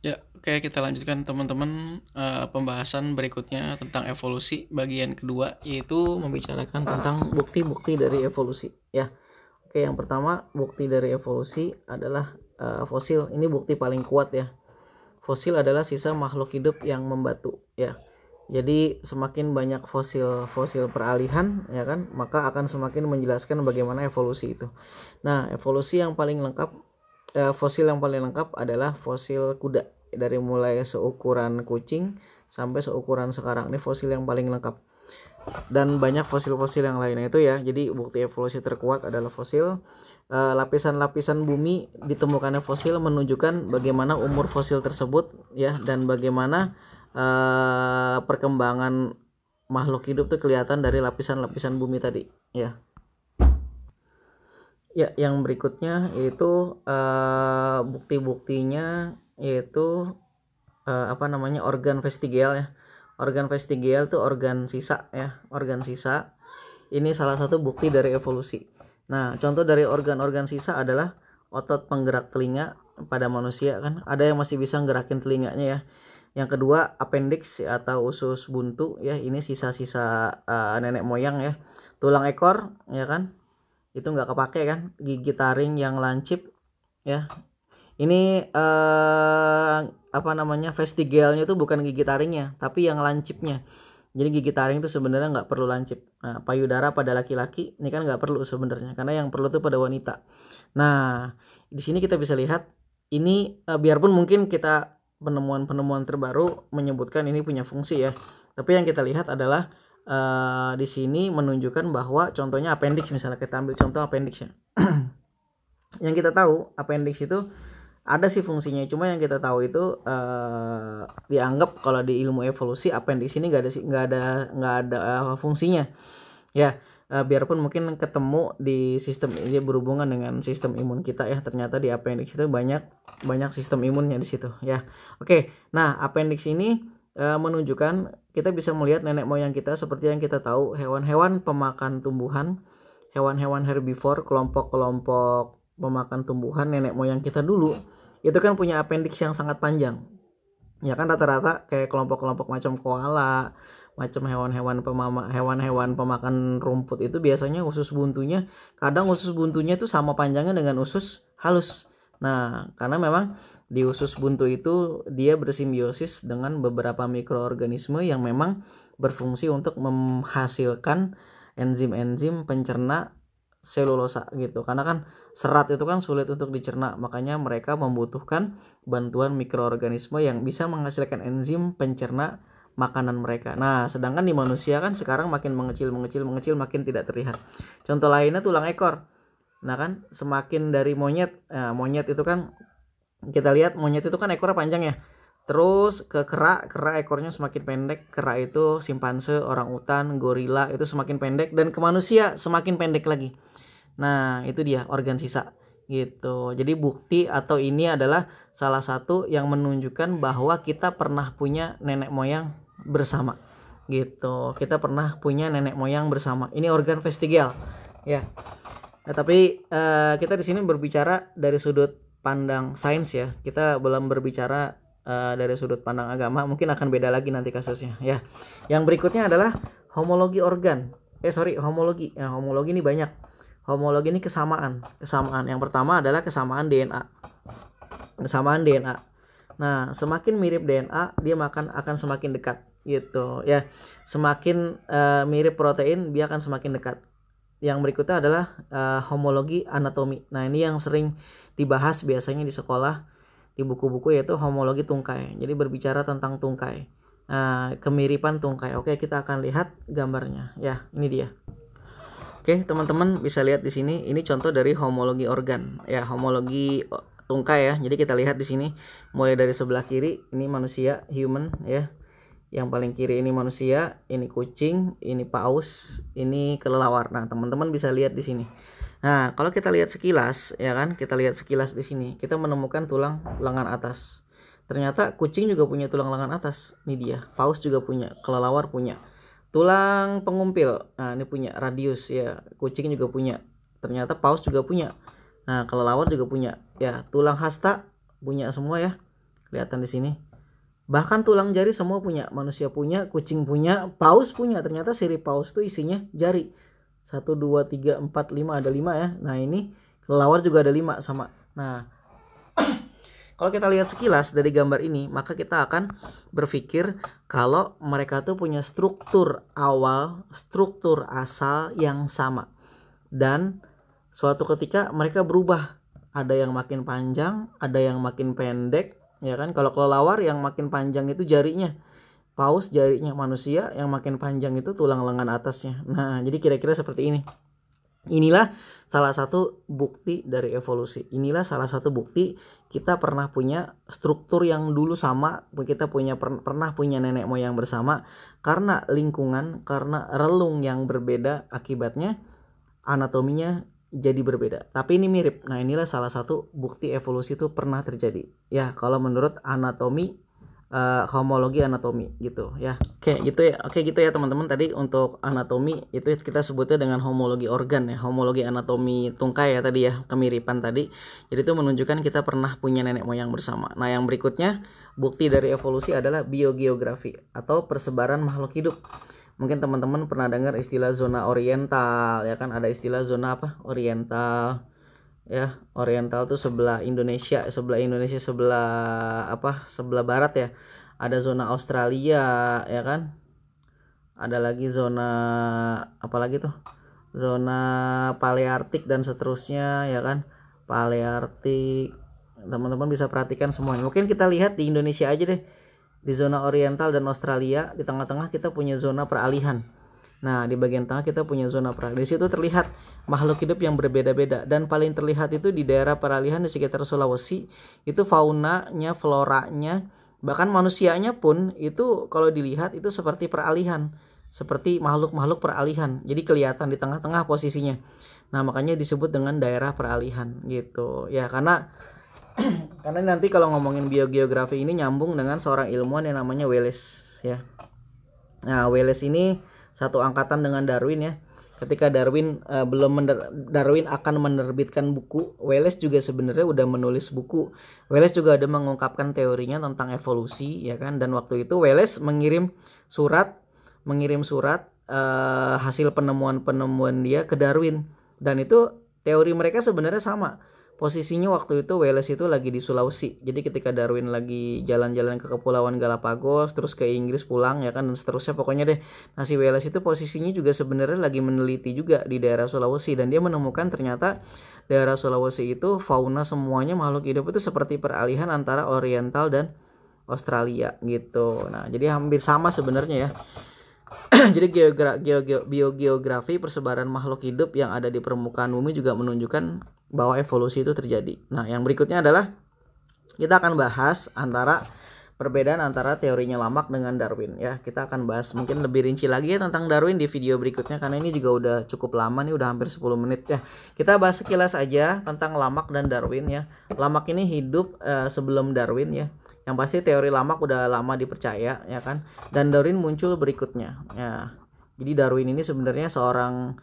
Ya, oke, kita lanjutkan teman-teman, pembahasan berikutnya tentang evolusi bagian kedua, yaitu membicarakan tentang bukti-bukti dari evolusi ya. Oke, yang pertama bukti dari evolusi adalah fosil. Ini bukti paling kuat ya. Fosil adalah sisa makhluk hidup yang membatu ya. Jadi semakin banyak fosil peralihan ya kan, maka akan semakin menjelaskan bagaimana evolusi itu. Nah, evolusi yang paling lengkap, fosil yang paling lengkap adalah fosil kuda. Dari mulai seukuran kucing sampai seukuran sekarang, ini fosil yang paling lengkap. Dan banyak fosil-fosil yang lainnya itu ya. Jadi bukti evolusi terkuat adalah fosil. Lapisan-lapisan bumi ditemukannya fosil menunjukkan bagaimana umur fosil tersebut ya, dan bagaimana perkembangan makhluk hidup tuh kelihatan dari lapisan-lapisan bumi tadi ya. Ya, yang berikutnya yaitu bukti-buktinya, yaitu organ vestigial ya. Organ vestigial tuh organ sisa ya, organ sisa. Ini salah satu bukti dari evolusi. Nah, contoh dari organ-organ sisa adalah otot penggerak telinga pada manusia kan, ada yang masih bisa gerakin telinganya ya. Yang kedua, appendix atau usus buntu ya, ini sisa-sisa nenek moyang ya. Tulang ekor ya kan, itu nggak kepake kan. Gigi taring yang lancip ya, ini vestigialnya itu bukan gigi taringnya tapi yang lancipnya. Jadi gigi taring itu sebenarnya nggak perlu lancip. Nah, payudara pada laki-laki ini kan nggak perlu sebenarnya, karena yang perlu itu pada wanita. Nah, di sini kita bisa lihat ini, biarpun mungkin kita penemuan-penemuan terbaru menyebutkan ini punya fungsi ya, tapi yang kita lihat adalah di sini menunjukkan bahwa contohnya appendix, misalnya kita ambil contoh appendix ya. Yang kita tahu appendix itu ada sih fungsinya, cuma yang kita tahu itu dianggap kalau di ilmu evolusi appendix ini nggak ada fungsinya ya. Biarpun mungkin ketemu di sistem ini berhubungan dengan sistem imun kita ya, ternyata di appendix itu banyak sistem imunnya di situ ya. Oke, nah appendix ini menunjukkan kita bisa melihat nenek moyang kita. Seperti yang kita tahu, hewan-hewan pemakan tumbuhan, hewan-hewan herbivore, kelompok-kelompok pemakan tumbuhan, nenek moyang kita dulu itu kan punya appendix yang sangat panjang ya kan. Rata-rata kayak kelompok-kelompok macam koala, macam hewan-hewan pemakan rumput itu biasanya kadang usus buntunya itu sama panjangnya dengan usus halus. Nah, karena memang di usus buntu itu dia bersimbiosis dengan beberapa mikroorganisme yang memang berfungsi untuk menghasilkan enzim-enzim pencerna selulosa gitu. Karena kan serat itu kan sulit untuk dicerna, makanya mereka membutuhkan bantuan mikroorganisme yang bisa menghasilkan enzim pencerna makanan mereka. Nah, sedangkan di manusia kan sekarang makin mengecil makin tidak terlihat. Contoh lainnya tulang ekor. Nah kan semakin dari monyet itu kan kita lihat monyet itu kan ekornya panjang ya. Terus ke kera ekornya semakin pendek. Kera itu simpanse, orangutan, gorila itu semakin pendek, dan ke manusia semakin pendek lagi. Nah, itu dia organ sisa gitu. Jadi bukti atau ini adalah salah satu yang menunjukkan bahwa kita pernah punya nenek moyang bersama gitu. Kita pernah punya nenek moyang bersama. Ini organ vestigial ya. Nah, tapi kita di sini berbicara dari sudut pandang sains ya. Kita belum berbicara dari sudut pandang agama. Mungkin akan beda lagi nanti kasusnya ya. Yang berikutnya adalah homologi organ. Homologi. Nah, homologi ini banyak. Homologi ini kesamaan. Yang pertama adalah kesamaan DNA. Nah, semakin mirip DNA, dia akan semakin dekat gitu ya. Semakin mirip protein, dia akan semakin dekat. Yang berikutnya adalah homologi anatomi. Nah, ini yang sering dibahas biasanya di sekolah, di buku-buku, yaitu homologi tungkai. Jadi berbicara tentang tungkai. Kemiripan tungkai. Oke, kita akan lihat gambarnya ya. Ini dia. Oke, teman-teman bisa lihat di sini. Ini contoh dari homologi organ ya, homologi tungkai ya. Jadi kita lihat di sini mulai dari sebelah kiri ini manusia, human ya. Yang paling kiri ini manusia, ini kucing, ini paus, ini kelelawar. Nah, teman-teman bisa lihat di sini. Nah, kalau kita lihat sekilas ya kan, kita lihat sekilas di sini, kita menemukan tulang lengan atas. Ternyata kucing juga punya tulang lengan atas. Ini dia. Paus juga punya, kelelawar punya. Tulang pengumpil, nah ini punya radius ya, kucing juga punya. Ternyata paus juga punya. Nah, kelelawar juga punya ya. Tulang hasta punya semua ya, Kelihatan di sini. Bahkan tulang jari semua punya, manusia punya, kucing punya, paus punya. Ternyata sirip paus tuh isinya jari. 1, 2, 3, 4, 5, ada 5 ya. Nah ini kelelawar juga ada 5 sama. Nah kalau kita lihat sekilas dari gambar ini, maka kita akan berpikir kalau mereka tuh punya struktur awal, struktur asal yang sama. Dan suatu ketika mereka berubah. Ada yang makin panjang, ada yang makin pendek, ya kan? Kalau kelelawar yang makin panjang itu jarinya, paus jarinya, manusia yang makin panjang itu tulang lengan atasnya. Nah, jadi kira-kira seperti ini. Inilah salah satu bukti dari evolusi. Inilah salah satu bukti kita pernah punya struktur yang dulu sama, kita pernah punya nenek moyang bersama, karena lingkungan, karena relung yang berbeda, akibatnya anatominya jadi berbeda. Tapi ini mirip. Nah, inilah salah satu bukti evolusi itu pernah terjadi. Ya, kalau menurut anatomi, homologi anatomi gitu ya. Oke gitu ya teman-teman. Tadi untuk anatomi itu kita sebutnya dengan homologi organ ya, homologi anatomi tungkai ya tadi ya, kemiripan tadi. Jadi itu menunjukkan kita pernah punya nenek moyang bersama. Nah, yang berikutnya bukti dari evolusi adalah biogeografi atau persebaran makhluk hidup. Mungkin teman-teman pernah dengar istilah zona oriental ya kan, ada istilah zona apa? Oriental. Ya, oriental tuh sebelah Indonesia sebelah apa? Sebelah barat ya. Ada zona Australia ya kan? Ada lagi zona apa lagi tuh? Zona Paleartik dan seterusnya ya kan? Paleartik. Teman-teman bisa perhatikan semuanya. Mungkin kita lihat di Indonesia aja deh. Di zona oriental dan Australia, di tengah-tengah kita punya zona peralihan. Nah, di bagian tengah kita punya zona peralihan. Di situ terlihat makhluk hidup yang berbeda-beda, dan paling terlihat itu di daerah peralihan di sekitar Sulawesi. Itu faunanya, floranya, bahkan manusianya pun itu kalau dilihat itu seperti peralihan, seperti makhluk-makhluk peralihan. Jadi kelihatan di tengah-tengah posisinya. Nah, makanya disebut dengan daerah peralihan gitu. Ya, karena nanti kalau ngomongin biogeografi ini nyambung dengan seorang ilmuwan yang namanya Wallace ya. Nah, Wallace ini satu angkatan dengan Darwin ya. Ketika Darwin Darwin akan menerbitkan buku, Wallace juga sebenarnya udah menulis buku. Wallace juga ada mengungkapkan teorinya tentang evolusi ya kan, dan waktu itu Wallace mengirim surat hasil penemuan dia ke Darwin, dan itu teori mereka sebenarnya sama. Posisinya waktu itu Wallace itu lagi di Sulawesi. Jadi ketika Darwin lagi jalan-jalan ke Kepulauan Galapagos, terus ke Inggris pulang ya kan, dan seterusnya pokoknya deh. Nah, si Wallace itu posisinya juga sebenarnya lagi meneliti juga di daerah Sulawesi, dan dia menemukan ternyata daerah Sulawesi itu fauna semuanya makhluk hidup itu seperti peralihan antara oriental dan Australia gitu. Nah, jadi hampir sama sebenarnya ya. Jadi biogeografi persebaran makhluk hidup yang ada di permukaan bumi juga menunjukkan bahwa evolusi itu terjadi. Nah, yang berikutnya adalah kita akan bahas perbedaan antara teorinya Lamarck dengan Darwin ya. Kita akan bahas mungkin lebih rinci lagi ya tentang Darwin di video berikutnya, karena ini juga udah cukup lama nih, udah hampir 10 menit ya. Kita bahas sekilas aja tentang Lamarck dan Darwin ya. Lamarck ini hidup sebelum Darwin ya. Yang pasti teori Lamarck udah lama dipercaya ya kan. Dan Darwin muncul berikutnya ya. Jadi Darwin ini sebenarnya seorang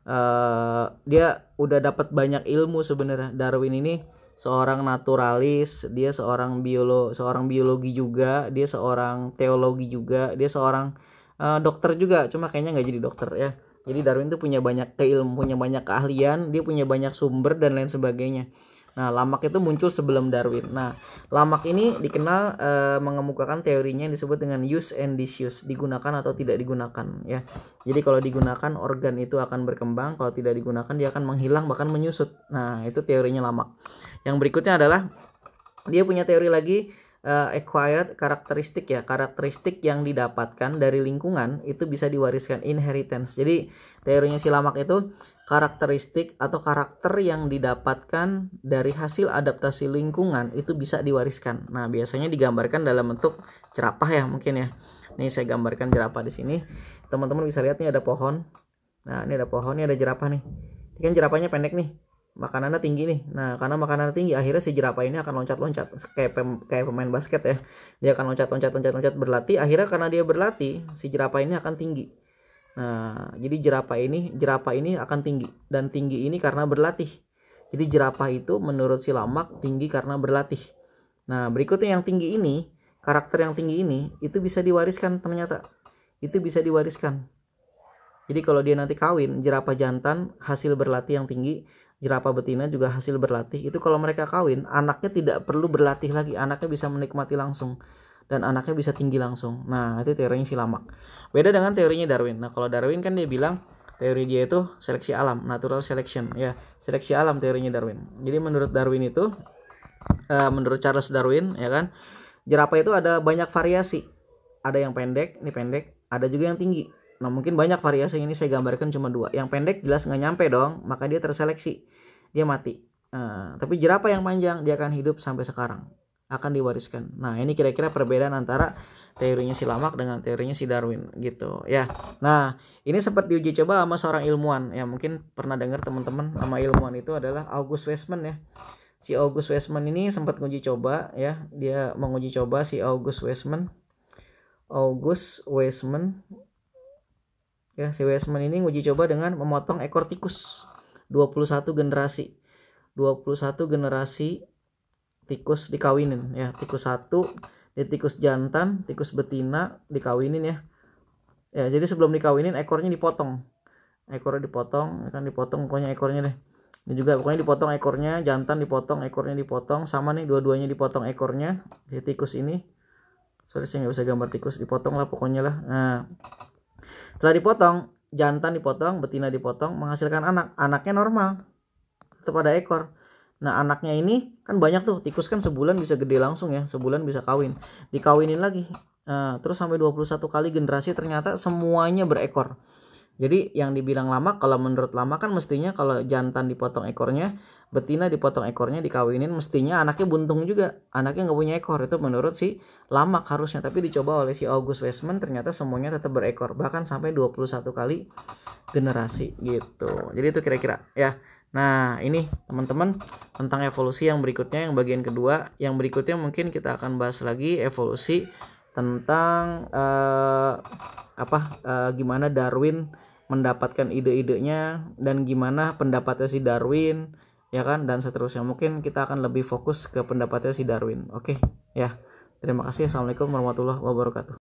dia udah dapat banyak ilmu sebenarnya. Darwin ini seorang naturalis, dia seorang biologi juga, dia seorang teologi juga, dia seorang dokter juga, cuma kayaknya nggak jadi dokter ya. Jadi Darwin tuh punya banyak punya banyak keahlian, dia punya banyak sumber dan lain sebagainya. Nah, Lamarck itu muncul sebelum Darwin. Nah, Lamarck ini dikenal mengemukakan teorinya yang disebut dengan use and disuse, digunakan atau tidak digunakan ya. Jadi kalau digunakan organ itu akan berkembang, kalau tidak digunakan dia akan menghilang bahkan menyusut. Nah, itu teorinya Lamarck. Yang berikutnya adalah dia punya teori lagi acquired karakteristik ya, karakteristik yang didapatkan dari lingkungan itu bisa diwariskan, inheritance. Jadi teorinya si Lamarck itu karakteristik atau karakter yang didapatkan dari hasil adaptasi lingkungan itu bisa diwariskan. Nah, biasanya digambarkan dalam bentuk jerapah ya mungkin ya. Nih saya gambarkan jerapah di sini. Teman-teman bisa lihat nih ada pohon. Nah, ini ada pohon, ini ada jerapah nih. Ini kan jerapahnya pendek nih. Makanannya tinggi nih. Nah, karena makanannya tinggi, akhirnya si jerapah ini akan loncat-loncat kayak pemain basket ya. Dia akan loncat berlatih. Akhirnya karena dia berlatih, si jerapah ini akan tinggi. Nah, jadi jerapah ini akan tinggi, dan tinggi ini karena berlatih. Jadi jerapah itu menurut si Lamarck tinggi karena berlatih. Nah, berikutnya yang tinggi ini, karakter yang tinggi ini itu bisa diwariskan ternyata. Itu bisa diwariskan. Jadi kalau dia nanti kawin, jerapah jantan hasil berlatih yang tinggi, jerapah betina juga hasil berlatih. Itu kalau mereka kawin, anaknya tidak perlu berlatih lagi, anaknya bisa menikmati langsung dan anaknya bisa tinggi langsung. Nah, itu teorinya si Lamarck. Beda dengan teorinya Darwin. Nah, kalau Darwin kan dia bilang teori dia itu seleksi alam, natural selection, ya, seleksi alam teorinya Darwin. Jadi menurut Darwin itu, menurut Charles Darwin, ya kan, jerapah itu ada banyak variasi. Ada yang pendek, ini pendek, ada juga yang tinggi. Nah, mungkin banyak variasi, ini saya gambarkan cuma 2. Yang pendek jelas nggak nyampe dong, maka dia terseleksi, dia mati. Tapi jerapah yang panjang dia akan hidup sampai sekarang, akan diwariskan. Nah, ini kira-kira perbedaan antara teorinya si Lamarck dengan teorinya si Darwin gitu ya. Nah, ini sempat diuji coba sama seorang ilmuwan ya, mungkin pernah dengar teman-teman. Nama ilmuwan itu adalah August Weismann ya. Si August Weismann ini sempat menguji coba ya, dia menguji coba si August Weismann ya. Si Weismann ini uji coba dengan memotong ekor tikus 21 generasi 21 generasi tikus dikawinin ya. Tikus 1 di tikus jantan, tikus betina dikawinin ya. Ya, jadi sebelum dikawinin ekornya dipotong. Ekornya dipotong, akan dipotong pokoknya ekornya deh. Ini juga pokoknya dipotong ekornya, jantan dipotong, ekornya dipotong, sama nih dua-duanya dipotong ekornya. Di tikus ini, sorry saya nggak bisa gambar tikus, dipotong lah pokoknya lah. Nah, setelah dipotong, jantan dipotong, betina dipotong, menghasilkan anak. Anaknya normal, tetap ada ekor. Nah, anaknya ini kan banyak tuh, tikus kan sebulan bisa gede langsung ya, sebulan bisa kawin. Dikawinin lagi. Nah, terus sampai 21 kali generasi ternyata semuanya berekor. Jadi yang dibilang lama, kalau menurut lama kan mestinya kalau jantan dipotong ekornya, betina dipotong ekornya, dikawinin, mestinya anaknya buntung juga, anaknya nggak punya ekor. Itu menurut si Lamarck harusnya, tapi dicoba oleh si August Weismann ternyata semuanya tetap berekor, bahkan sampai 21 kali generasi gitu. Jadi itu kira-kira ya. Nah, ini teman-teman tentang evolusi yang berikutnya, yang bagian kedua. Yang berikutnya mungkin kita akan bahas lagi evolusi tentang gimana Darwin mendapatkan ide-idenya dan gimana pendapatnya si Darwin ya kan, dan seterusnya. Mungkin kita akan lebih fokus ke pendapatnya si Darwin. Oke ya, terima kasih. Assalamualaikum warahmatullahi wabarakatuh.